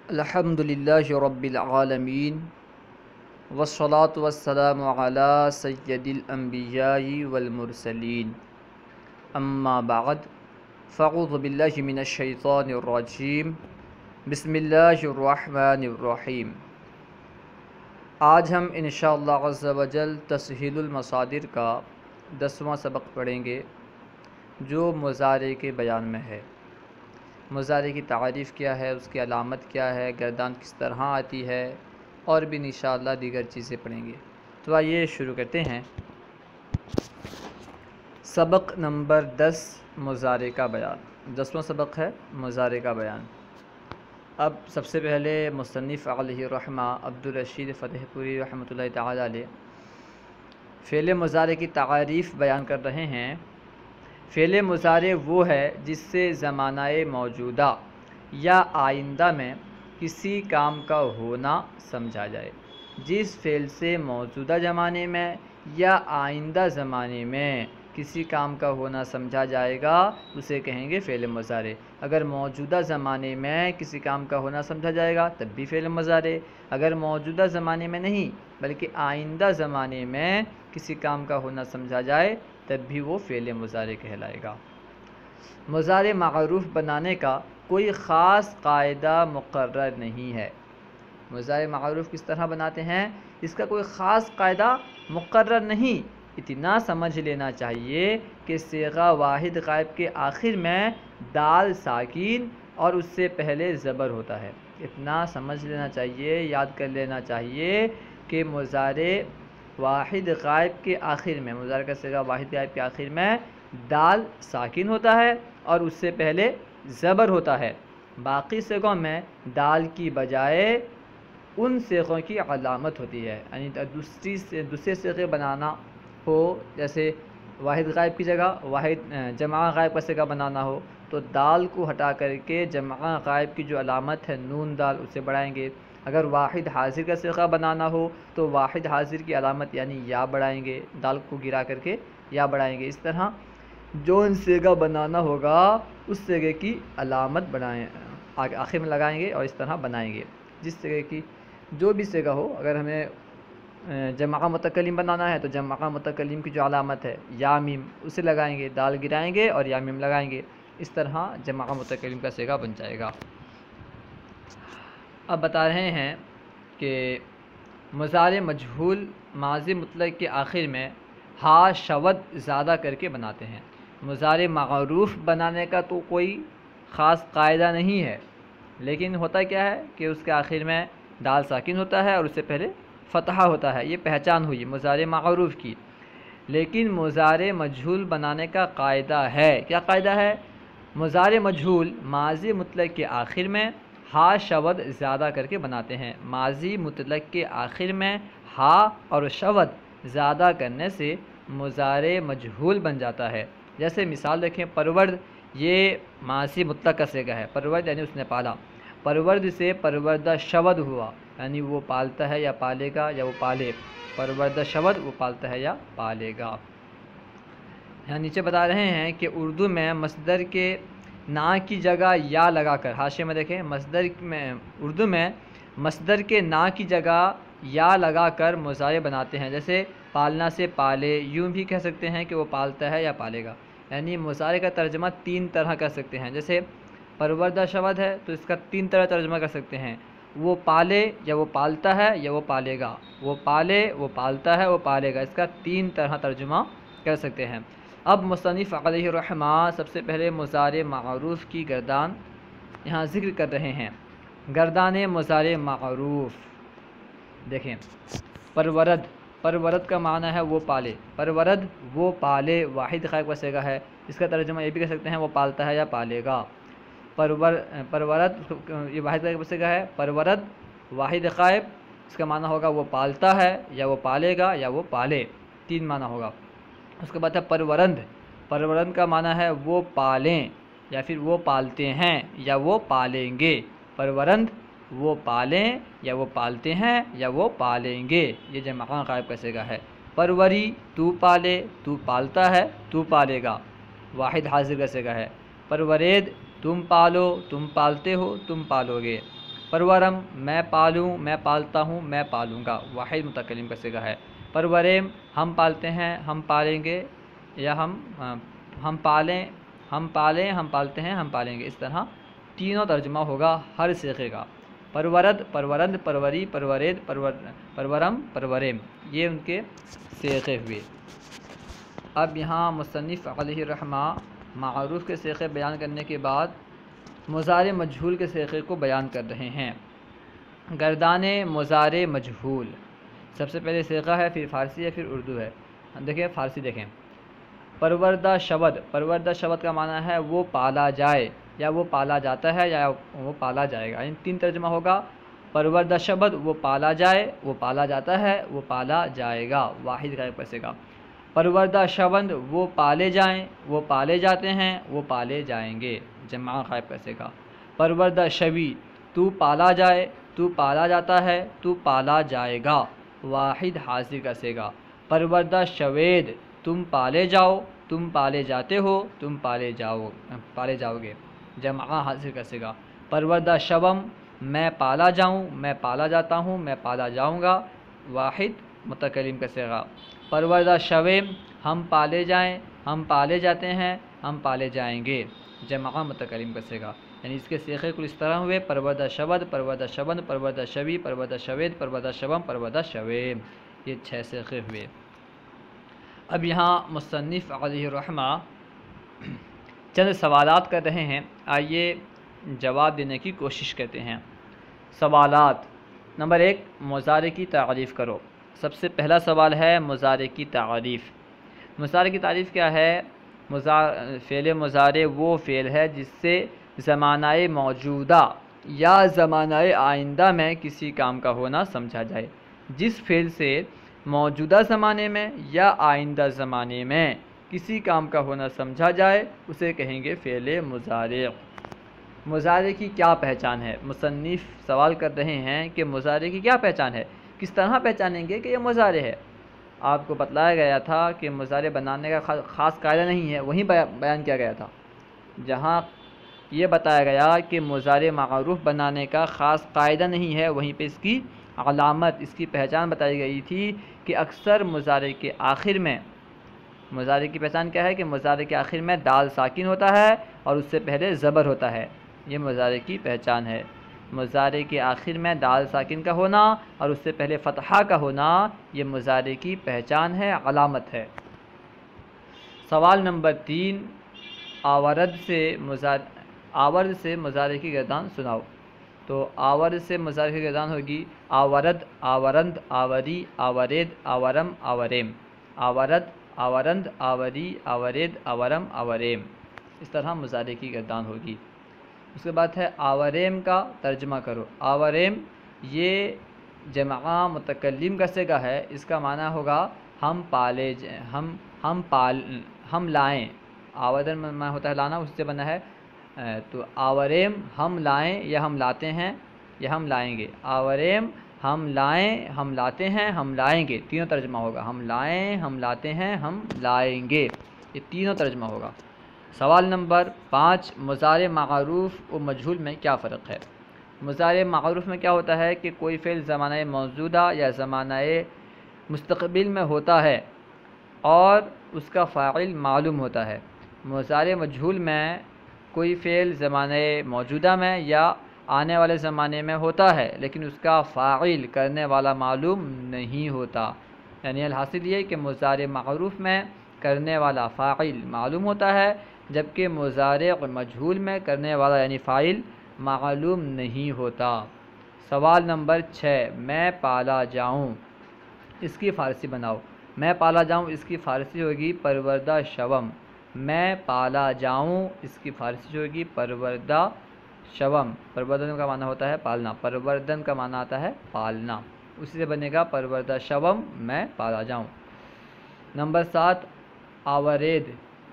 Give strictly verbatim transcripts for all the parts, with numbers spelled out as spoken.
الحمدللہ رب العالمین والصلاة والسلام علی سید الانبیاء والمرسلین اما بعد فاعوذ باللہ من الشیطان الرجیم بسم اللہ الرحمن الرحیم۔ آج ہم انشاءاللہ عز و جل تسہیل المصادر کا دسواں سبق پڑھیں گے جو مضارع کے بیان میں ہے۔ مضارع کی تعریف کیا ہے، اس کی علامت کیا ہے، گردان کس طرح آتی ہے، اور بھی انشاءاللہ دیگر چیزیں پڑھیں گے۔ تو آئیے شروع کرتے ہیں۔ سبق نمبر دس، مضارع کا بیان۔ دسواں سبق ہے مضارع کا بیان۔ اب سب سے پہلے مصنف علیہ الرحمہ عبدالرشید فتح پوری رحمۃ اللہ تعالی علیہ فعل مضارع کی تعریف بیان کر رہے ہیں۔ فعل مضارع وہ ہے جس سے زمانہ موجودہ یا آئندہ میں کسی کام کا ہونا سمجھا جائے۔ جس فعل سے موجودہ زمانے میں یا آئندہ زمانے میں کسی کام کا ہونا سمجھا جائے گا اسے کہیں گے فعل مضارع۔ اگر موجودہ زمانے میں کسی کام کا ہونا سمجھا جائے گا تب بھی فعل مضارع، اگر موجودہ زمانے میں نہیں بلکہ آئندہ زمانے میں کسی کام کا ہونا سمجھا جائے تب بھی وہ فعل مضارع کہلائے گا۔ مضارع معروف بنانے کا کوئی خاص قاعدہ مقرر نہیں ہے۔ مضارع معروف کس طرح بناتے ہیں اس کا کوئی خاص قاعدہ مقرر نہیں۔ اتنا سمجھ لینا چاہیے کہ صیغہ واحد غائب کے آخر میں دال ساکین اور اس سے پہلے زبر ہوتا ہے۔ اتنا سمجھ لینا چاہیے، یاد کر لینا چاہیے کہ مضارع واحد غائب کے آخر میں، مضارع کا صیغہ واحد غائب کے آخر میں دال ساکن ہوتا ہے اور اس سے پہلے زبر ہوتا ہے۔ باقی صیغوں میں دال کی بجائے ان صیغوں کی علامت ہوتی ہے، یعنی دوسری دوسرے صیغے بنانا ہو، جیسے واحد غائب کی جگہ واحد جمع غائب کا صیغہ بنانا ہو تو دال کو ہٹا کر کے جمع غائب کی جو علامت ہے نون دال اسے بڑھائیں گے۔ اگر واحد حاضر کا صیغہ بنانا ہو تو واحد حاضر کی علامت یعنی یا بڑھائیں گے، دال کو گرا کر کے یا بڑھائیں گے۔ اس طرح جو ان صیغہ بنانا ہوگا اس صیغے کی علامت بنائیں، آخر میں لگائیں گے اور اس طرح بنائیں گے۔ جس صیغے کی جو بھی صیغہ ہو، اگر ہمیں جمع متکلم بنانا ہے تو جمع متکلم کی جو علامت ہے یا میم اسے لگائیں گے، دال گرائیں گے اور یا میم لگائیں گے۔ اس طرح جمع متکلم کا صیغہ بن جائے گا۔ اب بتا رہے ہیں کہ مضارع مجہول ماضی مطلق کے آخر میں ہا شود زیادہ کر کے بناتے ہیں۔ مضارع معروف بنانے کا تو کوئی خاص قاعدہ نہیں ہے، لیکن ہوتا کیا ہے کہ اس کے آخر میں دال ساکن ہوتا ہے اور اس سے پہلے فتحہ ہوتا ہے۔ یہ پہچان ہوئی مضارع معروف کی۔ لیکن مضارع مجہول بنانے کا قاعدہ ہے، کیا قاعدہ ہے؟ مضارع مجہول ماضی مطلق کے آخر میں ہا شود زیادہ کر کے بناتے ہیں۔ ماضی مطلق کے آخر میں ہا اور شود زیادہ کرنے سے مضارع مجہول بن جاتا ہے۔ جیسے مثال دیکھیں، پرورد یہ ماضی مطلق کا صیغہ ہے، پرورد یعنی اس نے پالا، پرورد سے پروردہ شود ہوا، یعنی وہ پالتا ہے یا پالے گا یا وہ پالے، پروردہ شود وہ پالتا ہے یا پالے گا۔ یہاں نیچے بتا رہے ہیں کہ اردو میں مصدر کے نا کی جگہ یا لگا کر، حاشیے میں دیکھیں، مصدر میں اردو میں مصدر کے نا کی جگہ یا لگا کر مضارع بناتے ہیں۔ جیسے پالنا سے پالے، یوں بھی کہہ سکتے ہیں کہ وہ پالتا ہے یا پالے گا، یعنی مضارع کا ترجمہ تین طرح کر سکتے ہیں۔ جیسے پروردہ شود ہے تو اس کا تین طرح ترجمہ کر سکتے ہیں، وہ پالے یا وہ پالتا ہے یا وہ پالے گا، وہ پالے وہ پالتا ہے وہ پالے گا، اس کا تین طرح ترجمہ کر سکتے ہیں۔ اب مصنف علیہ الرحمہ سب سے پہلے مضارع معروف کی گردان یہاں ذکر کر رہے ہیں۔ گردان مضارع معروف دیکھیں، پرورد، پرورد کا معنی ہے وہ پالے، پرورد وہ پالے واحد غائب کا صیغہ ہے، اس کا ترجمہ یہ بھی کہہ سکتے ہیں وہ پالتا ہے یا پالے گا۔ پرور پرورد یہ واحد غائب کا صیغہ ہے، پرورد واحد غائب، اس کا معنی ہوگا وہ پالتا ہے یا وہ پالے گا یا وہ پالے، تین معنی ہوگا۔ اس کے بعد ہے پرورند، پرورند کا معنی ہے وہ پالیں یا پھر وہ پالتے ہیں یا وہ پالیں گے، پرورند وہ پالیں یا وہ پالتے ہیں یا وہ پالیں گے، یہ جمع غائب کا صیغہ ہے۔ پروری تو پالے تو پالتا ہے تو پالے گا، واحد حاضر کا صیغہ ہے۔ پرورید تم پالو تم پالتے ہو تم پالو گے۔ پرورم میں پالوں، میں پالتا ہوں، میں پالوں گا، واحد متکلم کا صیغہ ہے۔ پروریم ہم پالتے ہیں، ہم پالیں گے، یا ہم ہم پالیں ہم پالیں ہم پالتے ہیں، ہم پالیں گے، اس طرح تینوں ترجمہ ہوگا ہر صیغے کا۔ پرورد، پرورند، پروری، پرورید، پرور پرورم، پروریم، یہ ان کے صیغے ہوئے۔ اب یہاں مصنف علیہ الرحمہ معروف کے صیغے بیان کرنے کے بعد مضارع مجہول کے صیغے کو بیان کر رہے ہیں۔ گردان مضارع مجہول، سب سے پہلے صیغہ ہے، پھر فارسی ہے، پھر اردو ہے۔ دیکھیں فارسی دیکھیں، پروردہ شود، پروردہ شود کا معنی ہے وہ پالا جائے، یا وہ پالا جاتا ہے، یا وہ پالا جائے گا، یعنی تین ترجمہ ہوگا۔ پروردہ شبد وہ پالا جائے، وہ پالا جاتا ہے، وہ پالا جائے گا، واحد غائب پیسے کا۔ پروردہ شوند وہ پالے جائیں، وہ پالے جاتے ہیں، وہ پالے جائیں گے، جمع غائب پیسے کا۔ پروردہ شوی تو پالا جائے، تو پالا جاتا ہے، تو پالا جائے گا، واحد حاضر کا صیغہ۔ پروردہ شوید تم پالے جاؤ، تم پالے جاتے ہو، تم پالے جاؤ پالے جاؤ گے، جمع حاضر کا صیغہ۔ پروردہ شوم میں پالا جاؤں، میں پالا جاتا ہوں، میں پالا جاؤں گا، واحد متکلم کا صیغہ۔ پروردہ شویم ہم پالے جائیں، ہم پالے جاتے ہیں، ہم پالے جائیں گے، جمع متکلم کا صیغہ۔ یعنی اس کے صیغے کل اس طرح ہوئے: پروردہ شود، پروردہ شوند، پروردہ شوی، پروردہ شوید، پروردہ شوم، پروردہ شویم، یہ چھ صیغے ہوئے۔ اب یہاں مصنف علیہ الرحمہ چند سوالات کر رہے ہیں، آئیے جواب دینے کی کوشش کرتے ہیں۔ سوالات: نمبر ایک، مضارع کی تعریف کرو۔ سب سے پہلا سوال ہے مضارع کی تعریف۔ مضارع کی تعریف کیا ہے؟ فعل مضارع وہ فعل ہے جس سے زمانہ موجودہ یا زمانہ آئندہ میں کسی کام کا ہونا سمجھا جائے۔ جس فعل سے موجودہ زمانے میں یا آئندہ زمانے میں کسی کام کا ہونا سمجھا جائے اسے کہیں گے فعل مضارع۔ مضارع کی کیا پہچان ہے؟ مصنف سوال کر رہے ہیں کہ مضارع کی کیا پہچان ہے، کس طرح پہچانیں گے کہ یہ مضارع ہے؟ آپ کو بتلایا گیا تھا کہ مضارع بنانے کا خاص قاعدہ نہیں ہے، وہیں بیان کیا گیا تھا۔ جہاں یہ بتایا گیا کہ مضارع معروف بنانے کا خاص قاعدہ نہیں ہے، وہیں پہ اس کی علامت، اس کی پہچان بتائی گئی تھی کہ اکثر مضارع کے آخر میں، مضارع کی پہچان کیا ہے کہ مضارع کے آخر میں دال ساکن ہوتا ہے اور اس سے پہلے زبر ہوتا ہے، یہ مضارع کی پہچان ہے۔ مضارع کے آخر میں دال ساکن کا ہونا اور اس سے پہلے فتحہ کا ہونا یہ مضارع کی پہچان ہے، علامت ہے۔ سوال نمبر تین، آورد سے مضارع آورد سے مضارع کی گردان سناؤ۔ تو آورد سے مضارع کی گردان ہوگی آورد، آورند، آوری، آورید، آورم، آوریم، آورد، آورند، آوری، آورید، آورم، آوریم، اس طرح مضارع کی گردان ہوگی۔ اس کے بعد ہے آوریم کا ترجمہ کرو۔ آوریم یہ جمع متکلم کا صیغہ ہے، اس کا معنی ہوگا ہم پالے ہم ہم پال ہم لائیں۔ آوردن میں ہوتا ہے لانا، اس سے بنا ہے تو آوریم ہم لائیں یا ہم لاتے ہیں یا ہم لائیں گے۔ آوریم ہم لائیں، ہم لاتے ہیں، ہم لائیں گے، تینوں ترجمہ ہوگا۔ ہم لائیں، ہم لاتے ہیں، ہم لائیں گے، یہ تینوں ترجمہ ہوگا۔ سوال نمبر پانچ، مضارع معروف و مجہول میں کیا فرق ہے؟ مضارع معروف میں کیا ہوتا ہے کہ کوئی فعل زمانہ موجودہ یا زمانہ مستقبل میں ہوتا ہے اور اس کا فاعل معلوم ہوتا ہے۔ مضارع مجہول میں کوئی فعل زمانہ موجودہ میں یا آنے والے زمانے میں ہوتا ہے لیکن اس کا فاعل کرنے والا معلوم نہیں ہوتا۔ یعنی الحاصل یہ کہ مضارع معروف میں کرنے والا فاعل معلوم ہوتا ہے، جبکہ مضارع مجہول میں کرنے والا یعنی فاعل معلوم نہیں ہوتا۔ سوال نمبر چھ، میں پالا جاؤں، اس کی فارسی بناؤ۔ میں پالا جاؤں اس کی فارسی ہوگی پروردہ شوم۔ میں پالا جاؤں اس کی فارسی ہوگی پروردہ شوم۔ پروردن کا معنی ہوتا ہے پالنا، پروردن کا معنی آتا ہے پالنا، اسی سے بنے گا پروردہ شوم میں پالا جاؤں۔ نمبر سات، آورید۔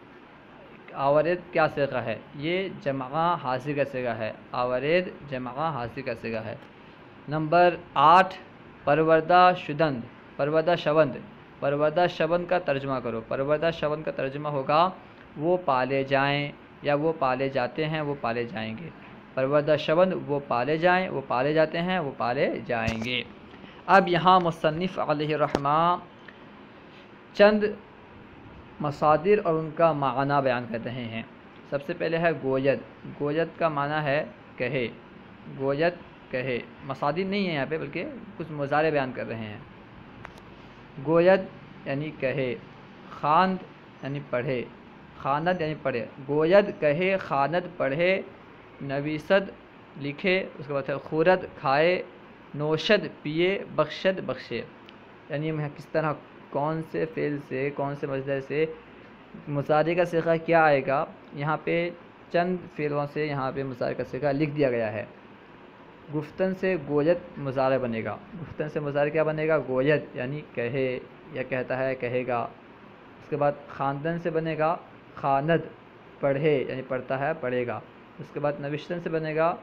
آورید کیا صیغہ ہے؟ یہ جمع حاضر کا صیغہ ہے۔ آورید جمع حاضر کا صیغہ ہے۔ نمبر آٹھ، پروردہ شدند، پروردہ شوند۔ پروردہ شوند کا ترجمہ کرو۔ پروردہ شوند کا ترجمہ ہوگا وہ پالے جائیں یا وہ پالے جاتے ہیں، وہ پالے جائیں گے۔ پروردہ شوند وہ پالے جائیں، وہ پالے جاتے ہیں، وہ پالے جائیں گے۔ اب یہاں مصنف علیہ الرحمہ چند مصادر اور ان کا معنی بیان کر رہے ہیں۔ سب سے پہلے ہے گوید۔ گوید کا معنی ہے کہے، گوید کہے، مصادر نہیں ہے یہاں پہ بلکہ کچھ مضارع بیان کر رہے ہیں۔ گوید یعنی کہے، خواند یعنی پڑھے، خواند یعنی پڑھے، گوید کہے، خواند پڑھے، نویسد لکھے، اس کے بعد ہے خورد کھائے، نوشد پیے، بخشد بخشے۔ یعنی کس طرح کون سے فعل سے، کون سے مصدر سے مضارع کا صیغہ کیا آئے گا، یہاں پہ چند فعلوں سے یہاں پہ مضارع کا صیغہ لکھ دیا گیا ہے۔ گفتن سے گوید مضارع بنے گا، گفتن سے مضارع کیا بنے گا؟ گوید یعنی کہے یا کہتا ہے، کہے گا۔ اس کے بعد خواندن سے بنے گا خواند، پڑھے یعنی پڑھتا ہے، پڑھے گا۔ اس کے بعد نوشتن سے بنے گا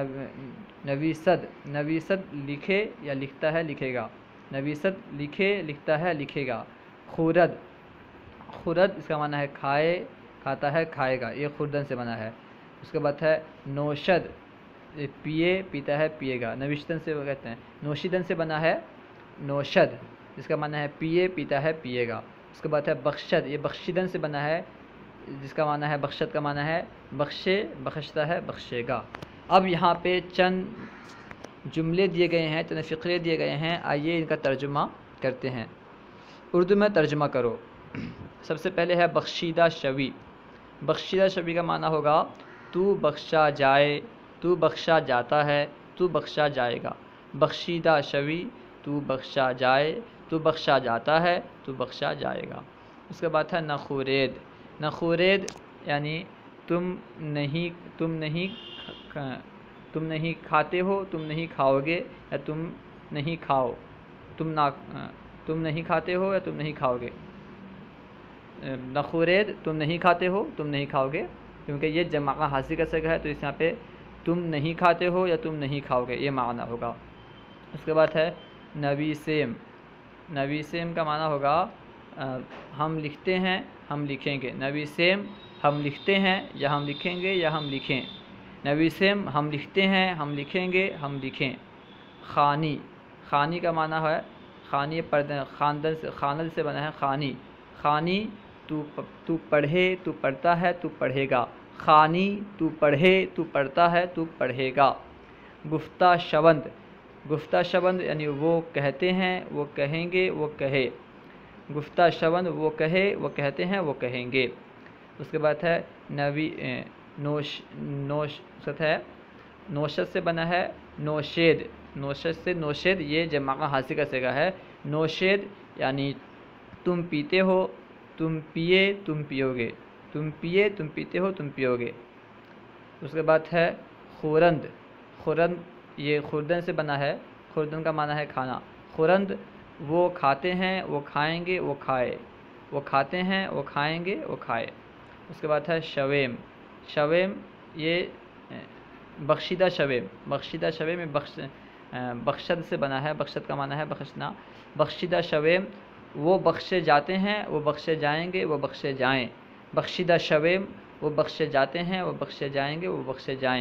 نویسد، نویسد لکھے یا لکھتا ہے، لکھے گا، نویسد لکھے، لکھتا ہے، لکھے گا۔ خورد، خورد اس کا معنی ہے کھائے، کھاتا ہے، کھائے گا، یہ خوردن سے بنا ہے۔ اس کے بعد ہے نوشد، پیے، پیتا ہے، پیے گا، نوشتن سے وہ کہتے ہیں، نوشیدن سے بنا ہے نوشد، جس کا معنی ہے پیے، پیتا ہے، پیے گا۔ اس کے بعد ہے بخشد، یہ بخشیدن سے بنا ہے، جس کا معنی ہے بخشد کا معنی ہے بخشے، بخشتا ہے، بخشے گا۔ اب یہاں پہ چند جملے دیے گئے ہیں، چند فقرے دیے گئے ہیں، آئیے ان کا ترجمہ کرتے ہیں۔ اردو میں ترجمہ کرو۔ سب سے پہلے ہے بخشیدہ شوی۔ بخشیدہ شوی کا معنی ہوگا تو بخشا جائے، تو بخشا جاتا ہے، تو بخشا جائے گا۔ بخشیدہ شوی، تو بخشا جائے، تو بخشا جاتا ہے، تو بخشا جائے گا۔ اس کے بعد ہے نخورید۔ نخورید یعنی تم نہیں، تم نہیں تم نہیں کھاتے ہو، تم نہیں کھاؤ گے، یا تم نہیں کھاؤ، تم نہ تم نہیں کھاتے ہو یا تم نہیں کھاؤ گے۔ نخورید تم نہیں کھاتے ہو، تم نہیں کھاؤ گے، کیونکہ یہ جمع حاصل کا صیغہ ہے تو اس یہاں پہ تم نہیں کھاتے ہو یا تم نہیں کھاؤ گے یہ معنی ہوگا۔ اس کے بعد ہے نویسیم۔ نویسیم کا معنی ہوگا ہم لکھتے ہیں، ہم لکھیں گے۔ نویسیم ہم لکھتے ہیں یا ہم لکھیں گے یا ہم لکھیں۔ نویسیم ہم لکھتے ہیں، ہم لکھیں گے، ہم لکھیں۔ خانی۔ خانی کا معنی ہے، خانی پردہ، خاندن سے، خاند سے بنا ہے خانی۔ خانی تو تو پڑھے، تو پڑھتا ہے، تو پڑھے گا۔ خانی تو پڑھے، تو پڑھتا ہے، تو پڑھے گا۔ گفتہ شوند۔ گفتہ شوند یعنی وہ کہتے ہیں، وہ کہیں گے، وہ کہے۔ گفتہ شوند وہ کہے، وہ کہتے ہیں، وہ کہیں گے۔ اس کے بعد ہے نوی نوش نوشت ہے، نوشت سے بنا ہے نوشید۔ نوشت سے نوشید یہ جمع حاصل کا صیغہ ہے۔ نوشید یعنی تم پیتے ہو، تم پیے، تم پیو گے، تم پیے، تم پیتے ہو، تم پیو گے۔ اس کے بعد ہے خورند۔ خورند یہ خوردن سے بنا ہے، خوردن کا معنی ہے کھانا۔ خورند وہ کھاتے ہیں، وہ کھائیں گے، وہ کھائے، وہ کھاتے ہیں، وہ کھائیں گے، وہ کھائے۔ اس کے بعد ہے شویم۔ شویم یہ بخشیدہ شویم۔ بخشیدہ شویم بخش بخشد سے بنا ہے، بخشد کا معنی ہے بخشنا۔ بخشیدہ شویم وہ بخشے جاتے ہیں، وہ بخشے جائیں گے، وہ بخشے جائیں۔ بخشیدہ شویم وہ بخشے جاتے ہیں، وہ بخشے جائیں گے، وہ بخشے جائیں۔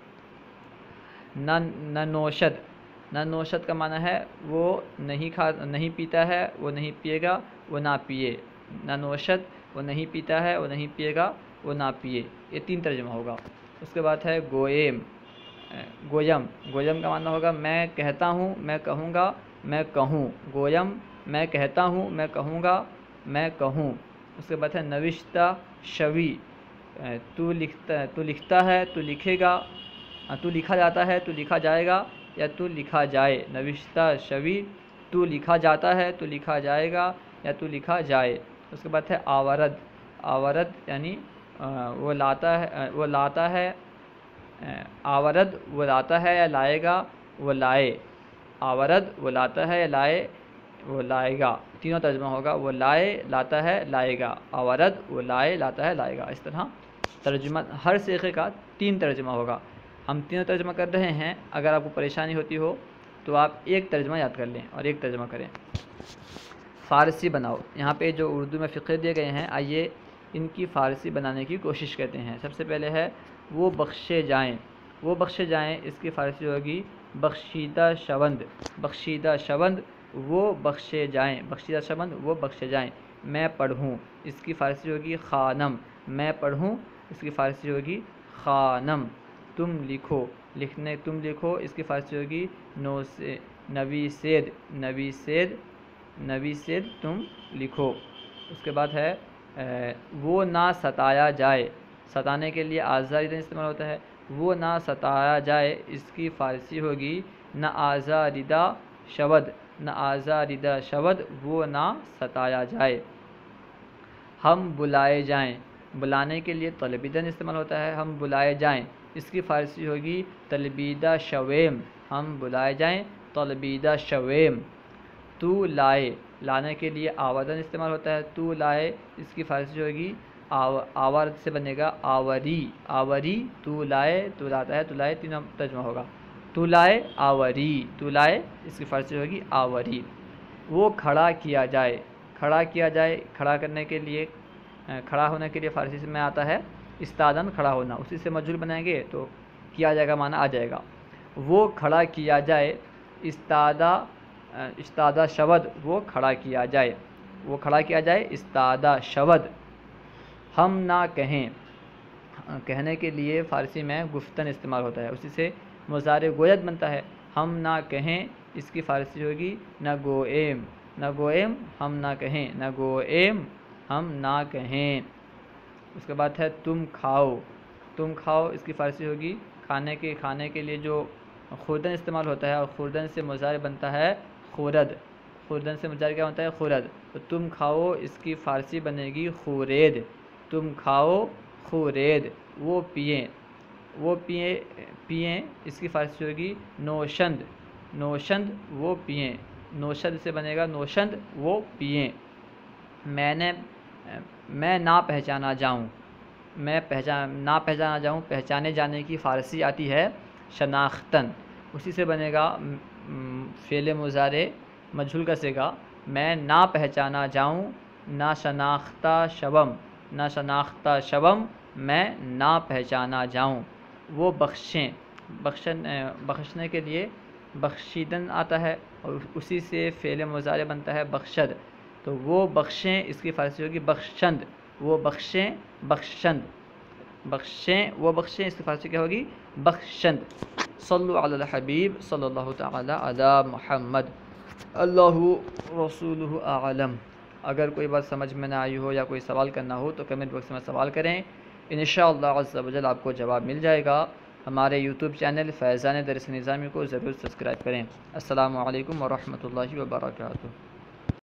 نہ نوشد۔ نہ نوشد کا معنی ہے وہ نہیں کھا نہیں پیتا ہے، وہ نہیں پیے گا، وہ نہ پیے۔ نہ نوشد وہ نہیں پیتا ہے، وہ نہیں پیے گا، وہ نہ پیے۔ یہ تین ترجمہ ہوگا۔ اس کے بعد ہے گویم۔ گویم گویم کا معنی ہوگا میں کہتا ہوں، میں کہوں گا، میں کہوں۔ گویم میں کہتا ہوں، میں کہوں گا، میں کہوں۔ اس کے بعد ہے نوشتہ شوی۔ تو لکھتا تو لکھتا ہے، تو لکھے گا، تو لکھا جاتا ہے، تو لکھا جائے گا، یا تو لکھا جائے۔ نوشتہ شوی تو لکھا جاتا ہے، تو لکھا جائے گا، یا تو لکھا جائے۔ اس کے بعد ہے آورد۔ آورد یعنی وہ لاتا ہے، وہ لاتا ہے۔ آورد وہ لاتا ہے یا لائے گا، وہ لائے۔ آورد وہ لاتا ہے یا لائے، وہ لائے گا۔ تینوں ترجمہ ہوگا، وہ لائے، لاتا ہے، لائے گا۔ آورد وہ لائے، لاتا ہے، لائے گا۔ اس طرح ترجمہ ہر صیغے کا تین ترجمہ ہوگا۔ ہم تینوں ترجمہ کر رہے ہیں، اگر آپ کو پریشانی ہوتی ہو تو آپ ایک ترجمہ یاد کر لیں اور ایک ترجمہ کریں۔ فارسی بناؤ۔ یہاں پہ جو اردو میں فقرے دیے گئے ہیں، آئیے ان کی فارسی بنانے کی کوشش کرتے ہیں۔ سب سے پہلے ہے وہ بخشے جائیں۔ وہ بخشے جائیں اس کی فارسی ہوگی بخشیدہ شوند، بخشیدہ شوند وہ بخشے جائیں، بخشیدہ شوند وہ بخشے جائیں۔ میں پڑھوں اس کی فارسی ہوگی خانم، میں پڑھوں اس کی فارسی ہوگی خانم۔ تم لکھو، لکھنے تم لکھو اس کی فارسی ہوگی نوسے نویسید، نویسید نویسید تم لکھو۔ اس کے بعد ہے وہ نہ ستایا جائے، ستانے کے لیے آزاریدہ استعمال ہوتا ہے، وہ نہ ستایا جائے اس کی فارسی ہوگی نہ آزاریدہ شود، نہ آزاریدہ شود وہ نہ ستایا جائے۔ ہم بلائے جائیں، بلانے کے لیے طلبیدن استعمال ہوتا ہے، ہم بلائے جائیں اس کی فارسی ہوگی طلبیدہ شویم، ہم بلائے جائیں طلبیدہ شویم۔ تو لائے، لانے کے لیے آوردن استعمال ہوتا ہے، تو لائے اس کی فارسی ہوگی آورد سے بنے گا آوری، آوری تو لائے، تو لاتا ہے تو لائے تینوں ترجمہ ہوگا، تو لائے آوری، تو لائے اس کی فارسی ہوگی آوری۔ وہ کھڑا کیا جائے، کھڑا کیا جائے کھڑا کرنے کے لیے، کھڑا ہونے کے لیے فارسی سے میں آتا ہے استادن کھڑا ہونا، اسی سے مجهول بنائیں گے تو کیا جائے گا معنی آ جائے گا۔ وہ کھڑا کیا جائے استادہ، استادہ شود وہ کھڑا کیا جائے، وہ کھڑا کیا جائے استادہ شود۔ ہم نہ کہیں، کہنے کے لیے فارسی میں گفتن استعمال ہوتا ہے، اسی سے مضارع گوید بنتا ہے، ہم نہ کہیں اس کی فارسی ہوگی نہ گوئیم، نہ گوئیم ہم نہ کہیں، نہ گوئیم ہم نہ کہیں۔ اس کے بعد ہے تم کھاؤ، تم کھاؤ اس کی فارسی ہوگی کھانے کے، کھانے کے لیے جو خوردن استعمال ہوتا ہے، اور خوردن سے مضارع بنتا ہے خورد، خوردن سے مضارع کیا ہوتا ہے خورد، تو تم کھاؤ اس کی فارسی بنے گی خورید، تم کھاؤ خورید۔ وہ پئیں، وہ پئیں، پئیں اس کی فارسی ہوگی نوشند، نوشند وہ پئیں، نوشند سے بنے گا نوشند وہ پئیں۔ میں نے، میں نہ پہچانا جاؤں، میں پہچان نہ پہچانا جاؤں، پہچانے جانے کی فارسی آتی ہے شناختن، اسی سے بنے گا فعل مضارع مجهول کا صیغہ میں نہ پہچانا جاؤں، نہ شناختہ شوم، نہ شناختہ شوم میں نہ پہچانا جاؤں۔ وہ بخشیں، بخشن بخشنے کے لیے بخشیدن آتا ہے، اور اسی سے فعل مضارع بنتا ہے بخشد، تو وہ بخشیں اس کی فارسی ہوگی بخشند، وہ بخشیں بخشند، بخشیں وہ بخشیں اس کی فارسی کیا ہوگی بخشند۔ صلو علی الحبیب صلی اللہ تعالی علی محمد، اللہ رسولہ اعلم۔ اگر کوئی بات سمجھ میں نہ آئی ہو یا کوئی سوال کرنا ہو تو کمنٹ باکس میں سوال کریں، انشاءاللہ عز و جل آپ کو جواب مل جائے گا۔ ہمارے یوٹیوب چینل فیضان درس نظامی کو ضرور سبسکرائب کریں۔ السلام علیکم ورحمۃ اللہ وبرکاتہ۔